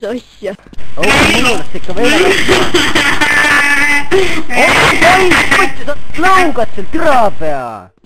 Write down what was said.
asja. minulast ikka veel oi, võttis, sa lõugad seal türa pea!